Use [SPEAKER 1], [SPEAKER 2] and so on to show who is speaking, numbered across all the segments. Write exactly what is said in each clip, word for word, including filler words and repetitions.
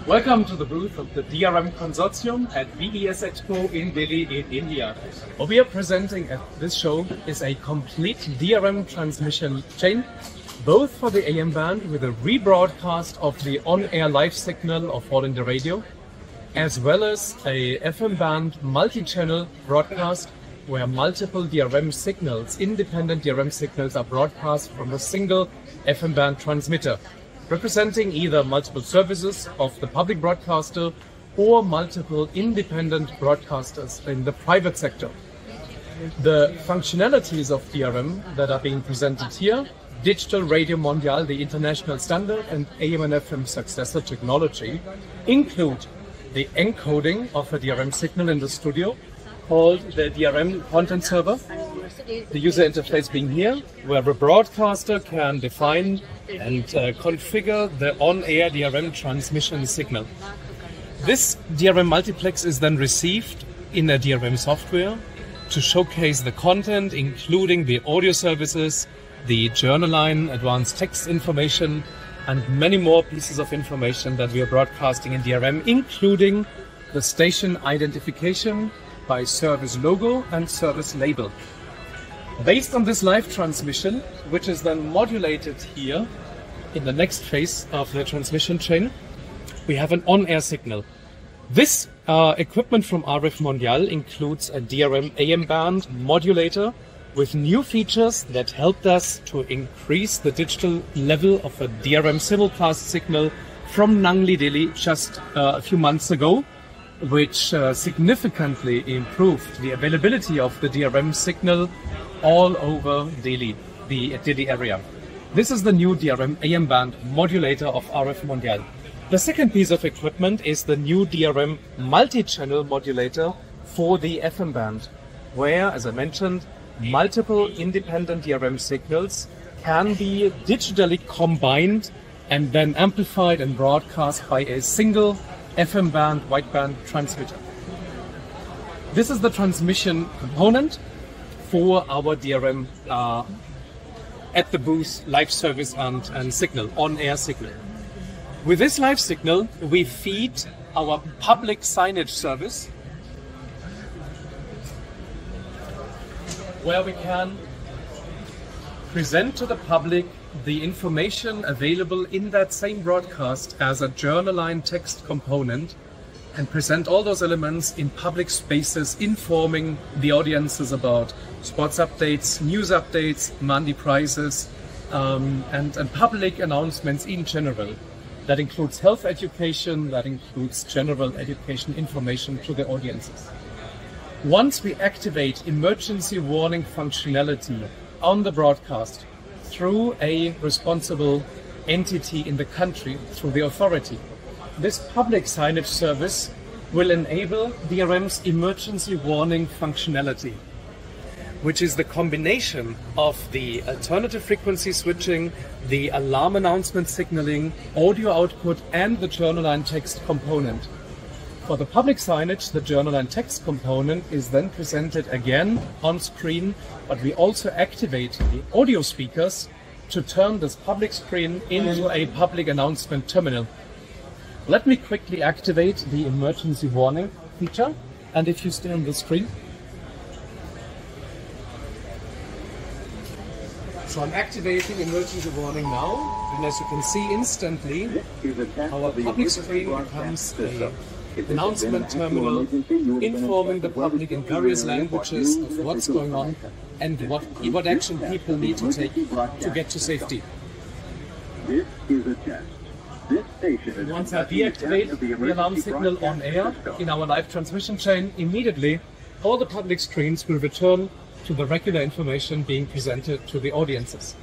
[SPEAKER 1] Welcome to the booth of the D R M Consortium at B E S Expo in Delhi in India. What we are presenting at this show is a complete D R M transmission chain, both for the A M band with a rebroadcast of the on-air live signal of all in the radio, as well as a F M band multi-channel broadcast where multiple D R M signals, independent D R M signals, are broadcast from a single F M band transmitter, representing either multiple services of the public broadcaster or multiple independent broadcasters in the private sector. The functionalities of D R M that are being presented here, Digital Radio Mondial, the international standard, and A M and F M successor technology, include the encoding of a D R M signal in the studio, called the D R M content server. The user interface being here, where the broadcaster can define and uh, configure the on-air D R M transmission signal. This D R M multiplex is then received in the D R M software to showcase the content, including the audio services, the journal line, advanced text information, and many more pieces of information that we are broadcasting in D R M, including the station identification by service logo and service label. Based on this live transmission, which is then modulated here in the next phase of the transmission chain, we have an on-air signal. This uh, equipment from RFmondial includes a D R M A M band modulator with new features that helped us to increase the digital level of a D R M simulcast signal from Nangli, Delhi just uh, a few months ago, which uh, significantly improved the availability of the D R M signal all over Delhi, the Delhi area. This is the new D R M A M band modulator of RFmondial. The second piece of equipment is the new D R M multi-channel modulator for the F M band, where, as I mentioned, multiple independent D R M signals can be digitally combined and then amplified and broadcast by a single F M band wideband transmitter. This is the transmission component for our D R M uh, at the booth live service and, and signal, on-air signal. With this live signal, we feed our PublicSignage service, where we can present to the public the information available in that same broadcast as a journal line text component, and present all those elements in public spaces, informing the audiences about sports updates, news updates, Mandi prizes, um, and, and public announcements in general. That includes health education, that includes general education information to the audiences. Once we activate emergency warning functionality on the broadcast through a responsible entity in the country, through the authority, this PublicSignage service will enable D R M's emergency warning functionality, which is the combination of the alternative frequency switching, the alarm announcement signaling, audio output, and the journal line text component. For the PublicSignage, the journal line text component is then presented again on screen, but we also activate the audio speakers to turn this public screen into a public announcement terminal. Let me quickly activate the emergency warning feature, and if you stay on the screen. So I'm activating emergency warning now, and as you can see instantly, our public screen becomes an announcement terminal informing the public in various languages of what's going on and what, what action people need to take to get to safety.
[SPEAKER 2] This is a test. This station is
[SPEAKER 1] Once I deactivate the alarm signal on air in our live transmission chain, immediately all the public screens will return to the regular information being presented to the audiences.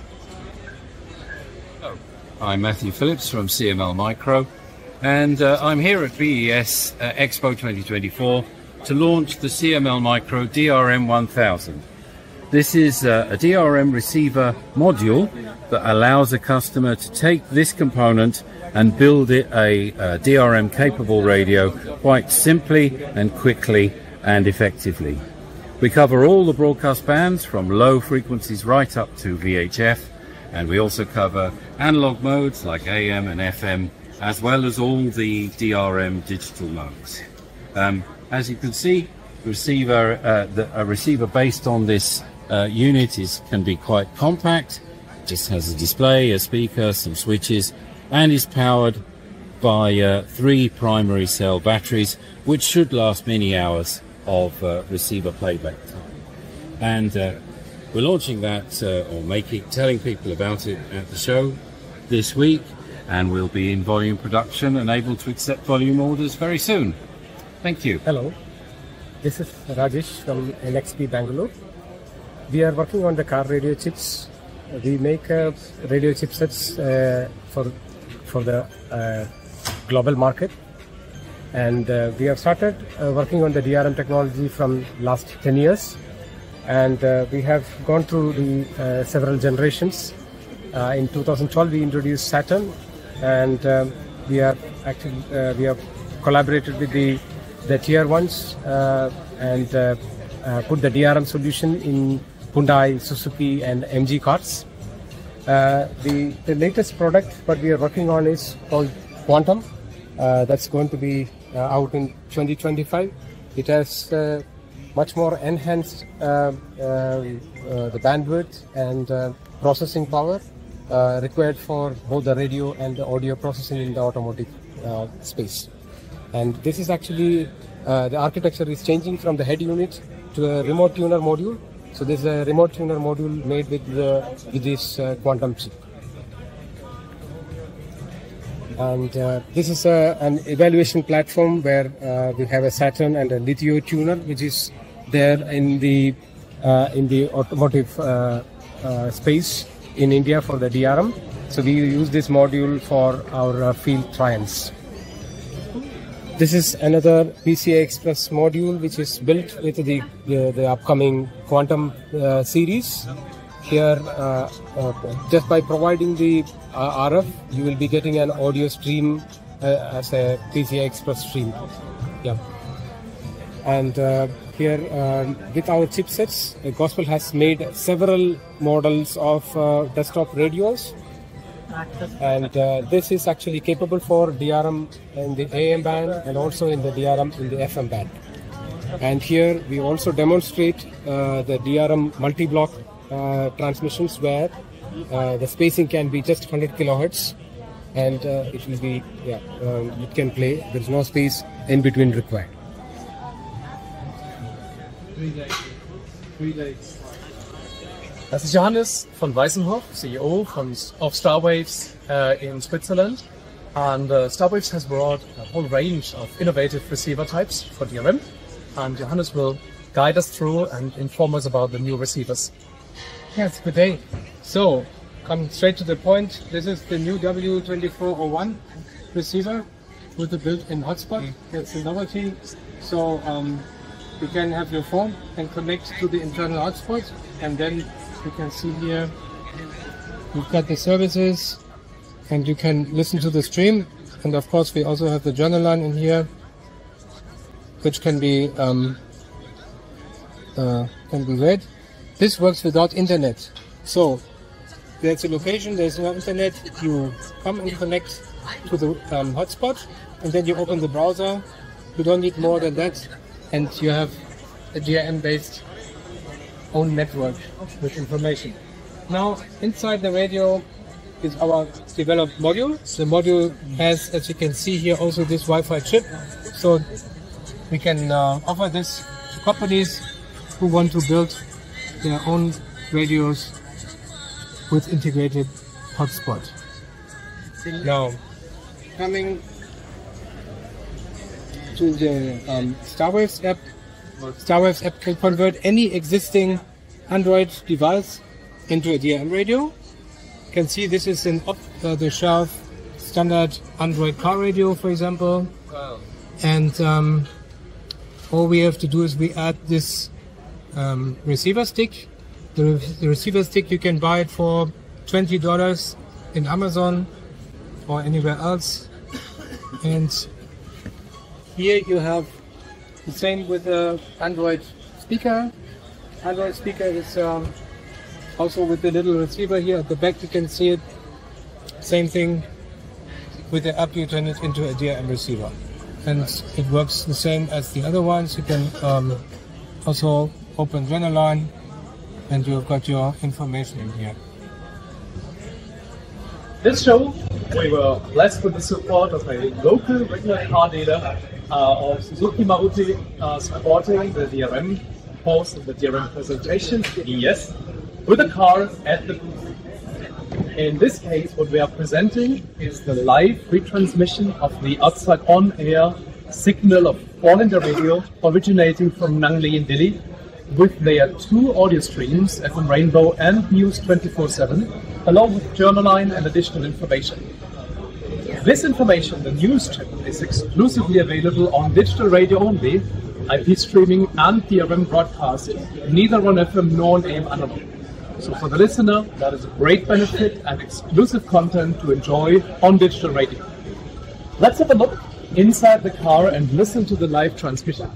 [SPEAKER 3] Hello. I'm Matthew Phillips from C M L Micro, and uh, I'm here at B E S uh, Expo twenty twenty-four to launch the C M L Micro D R M one thousand. This is uh, a D R M receiver module that allows a customer to take this component and build it a, a D R M capable radio quite simply and quickly and effectively. We cover all the broadcast bands from low frequencies right up to V H F, and we also cover analog modes like A M and F M as well as all the D R M digital modes. Um, as you can see, receiver, uh, the, a receiver based on this uh, unit is can be quite compact. Just has a display, a speaker, some switches, and is powered by uh, three primary cell batteries, which should last many hours of uh, receiver playback time. And uh, we're launching that, uh, or making, telling people about it at the show this week, and we'll be in volume production and able to accept volume orders very soon. Thank you.
[SPEAKER 4] Hello, this is Rajesh from N X P Bangalore. We are working on the car radio chips. We make uh, radio chipsets uh, for for the uh, global market, and uh, we have started uh, working on the D R M technology from last ten years, and uh, we have gone through the uh, several generations. Uh, in two thousand twelve, we introduced Saturn, and um, we have actually uh, we have collaborated with the the tier ones uh, and uh, uh, put the D R M solution in Hyundai, Suzuki and M G cars. Uh, the, the latest product what we are working on is called Quantum. Uh, that's going to be uh, out in twenty twenty-five. It has uh, much more enhanced uh, uh, uh, the bandwidth and uh, processing power uh, required for both the radio and the audio processing in the automotive uh, space. And this is actually, uh, the architecture is changing from the head unit to a remote tuner module. So this is a remote tuner module made with, the, with this uh, quantum chip. And uh, this is a, an evaluation platform where uh, we have a Saturn and a Lithio tuner, which is there in the, uh, in the automotive uh, uh, space in India for the D R M. So we use this module for our uh, field trials. This is another P C I Express module which is built with the, the, the upcoming Quantum uh, series. Here, uh, uh, just by providing the uh, R F, you will be getting an audio stream uh, as a P C I Express stream. Yeah. And uh, here, uh, with our chipsets, uh, Gospell has made several models of uh, desktop radios. And uh, this is actually capable for D R M in the A M band and also in the D R M in the F M band. And here we also demonstrate uh, the D R M multi-block uh, transmissions where uh, the spacing can be just one hundred kilohertz, and uh, it will be, yeah, um, it can play. There is no space in between required.
[SPEAKER 1] Das ist Johannes von Weißenhoff, C E O von, of Starwaves uh, in Switzerland. And uh, Starwaves has brought a whole range of innovative receiver types for D R M. And Johannes will guide us through and inform us about the new receivers.
[SPEAKER 4] Yes, good day. So, coming straight to the point, this is the new W twenty-four oh one receiver with the built-in hotspot. Mm. That's a novelty. So, um, you can have your phone and connect to the internal hotspot, and then you can see here you've got the services and you can listen to the stream. And of course we also have the journal line in here, which can be um, uh, can be read. This works without internet. So there's a location, there's no internet, you come and connect to the um, hotspot, and then you open the browser. You don't need more than that, and you have a D R M based own network with information. Now, inside the radio is our developed module. The module has, as you can see here, also this Wi-Fi chip. So we can uh, offer this to companies who want to build their own radios with integrated hotspot. Now, coming to the um, Starwaves app. Starwaves app can convert any existing Android device into a D R M radio. You can see this is an off-the-shelf standard Android car radio, for example. Wow. And um, all we have to do is we add this um, receiver stick. The, the receiver stick, you can buy it for twenty dollars in Amazon or anywhere else. And here you have the same with the Android speaker. Android speaker is um, also with the little receiver here at the back. You can see it. Same thing. with the app you turn it into a D R M receiver. And it works the same as the other ones. You can um, also open Journaline and you've got your information in here.
[SPEAKER 1] This show, we were blessed with the support of a local regular car dealer uh, of Suzuki Maruti uh, supporting the D R M host of the D R M presentation, B E S, with a car at the booth. In this case, what we are presenting is the live retransmission of the outside on-air signal of All India Radio originating from Nangli in Delhi with their two audio streams, F M Rainbow and News twenty-four seven, along with Journaline and additional information. This information, the news chip, is exclusively available on digital radio only, I P streaming and D R M broadcasting, neither on F M nor on A M analog. So for the listener, that is a great benefit and exclusive content to enjoy on digital radio. Let's have a look inside the car and listen to the live transmission.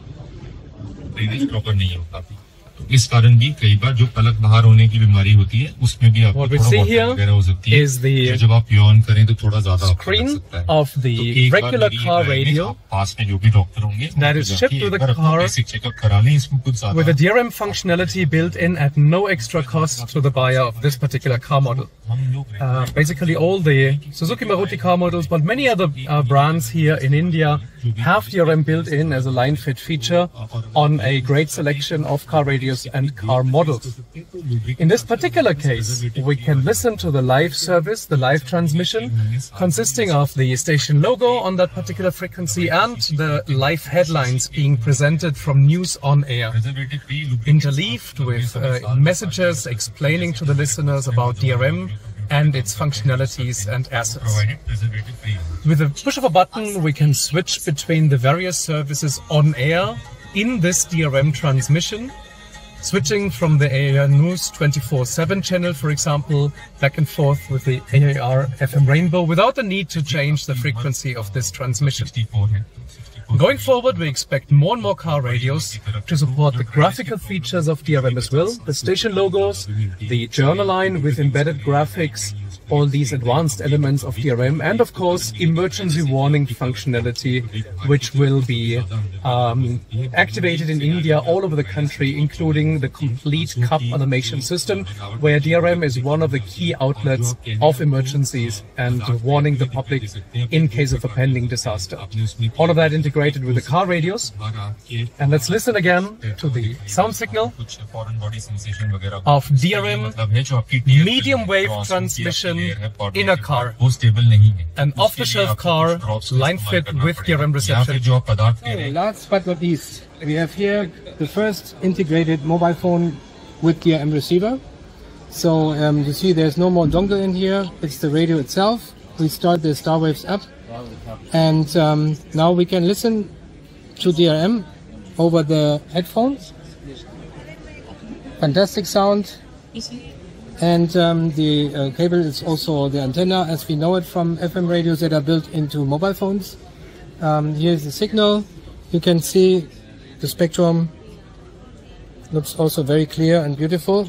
[SPEAKER 5] इस कारण भी कई बार जो पलक बाहर होने की बीमारी होती है उसमें भी आपको
[SPEAKER 1] What we see here is the
[SPEAKER 5] जब आप यॉन करें तो थोड़ा ज्यादा
[SPEAKER 1] screen of the regular car radio
[SPEAKER 5] पास में जो भी डॉक्टर होंगे
[SPEAKER 1] that is shipped to the car with the D R M functionality built in at no extra cost to the buyer of this particular car model. Uh, basically all the Suzuki Maruti car models, but many other uh, brands here in India have D R M built in as a line fit feature on a great selection of car radios and car models. In this particular case, we can listen to the live service, the live transmission, consisting of the station logo on that particular frequency and the live headlines being presented from news on air, interleaved with uh, messages explaining to the listeners about D R M and its functionalities and assets. With the push of a button, we can switch between the various services on air in this D R M transmission, switching from the A A R News twenty-four seven channel, for example, back and forth with the A A R F M Rainbow without the need to change the frequency of this transmission. Going forward, we expect more and more car radios to support the graphical features of D R M as well, the station logos, the Journaline with embedded graphics, all these advanced elements of D R M, and of course emergency warning functionality, which will be um, activated in India all over the country, including the complete C U P automation system, where D R M is one of the key outlets of emergencies and warning the public in case of a pending disaster. All of that integrated with the car radios. And let's listen again to the sound signal of D R M medium wave transmission in a car, an off-the-shelf car, line fit with D R M reception.
[SPEAKER 4] Okay, last but not least, we have here the first integrated mobile phone with D R M receiver. So um, you see there's no more dongle in here, it's the radio itself. We start the Starwaves app and um, now we can listen to D R M over the headphones. Fantastic sound. And um, the uh, cable is also the antenna as we know it from F M radios that are built into mobile phones. Um, here's the signal. You can see the spectrum looks also very clear and beautiful.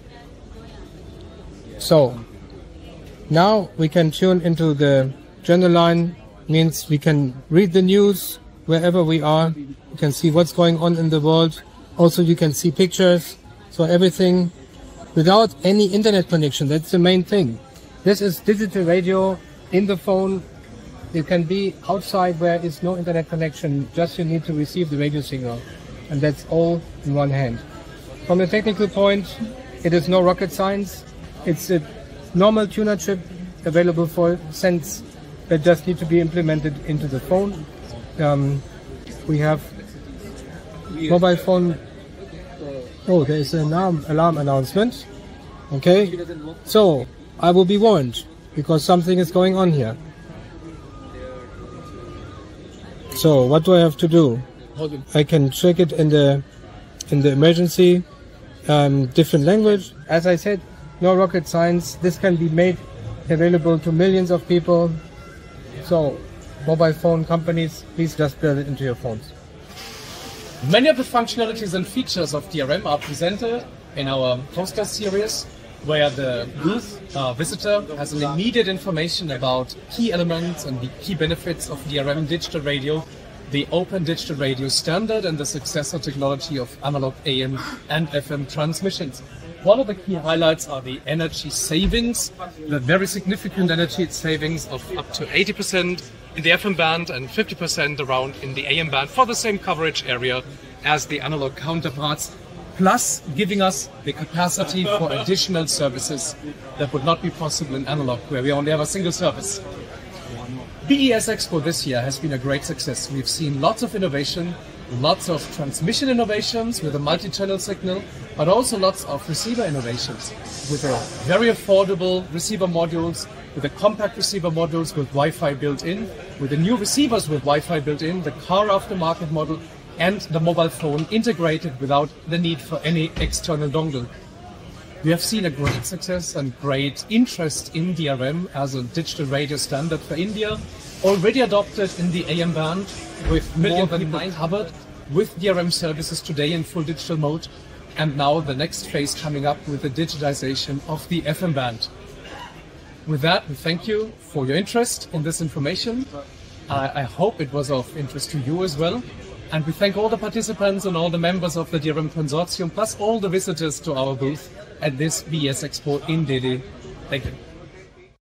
[SPEAKER 4] So now we can tune into the Journaline, means we can read the news wherever we are. You can see what's going on in the world. Also you can see pictures. So everything without any internet connection, that's the main thing. This is digital radio in the phone. You can be outside where is no internet connection, just you need to receive the radio signal. And that's all in one hand. From the technical point, it is no rocket science. It's a normal tuner chip available for sense that just need to be implemented into the phone. Um, we have mobile phone. Oh, there is an alarm, alarm announcement. Okay, so I will be warned because something is going on here. So what do I have to do? I can check it in the in the emergency um, different language. As I said, no rocket science. This can be made available to millions of people. So mobile phone companies, please just build it into your phones.
[SPEAKER 1] Many of the functionalities and features of D R M are presented in our poster series. where the booth uh, visitor has an immediate information about key elements and the key benefits of D R M digital radio, the open digital radio standard and the successor technology of analog A M and F M transmissions. One of the key highlights are the energy savings, the very significant energy savings of up to eighty percent in the F M band and fifty percent around in the A M band for the same coverage area as the analog counterparts, plus giving us the capacity for additional services that would not be possible in analog, where we only have a single service. B E S Expo this year has been a great success. We've seen lots of innovation, lots of transmission innovations with a multi-channel signal, but also lots of receiver innovations with a very affordable receiver modules, with the compact receiver modules with Wi-Fi built in, with the new receivers with Wi-Fi built in, the car aftermarket model, and the mobile phone integrated without the need for any external dongle. We have seen a great success and great interest in D R M as a digital radio standard for India, already adopted in the A M band with more than nine covered with D R M services today in full digital mode, and now the next phase coming up with the digitization of the F M band. With that, we thank you for your interest in this information. I, I hope it was of interest to you as well. And we thank all the participants and all the members of the D R M Consortium, plus all the visitors to our booth at this B E S Expo in Delhi. Thank you.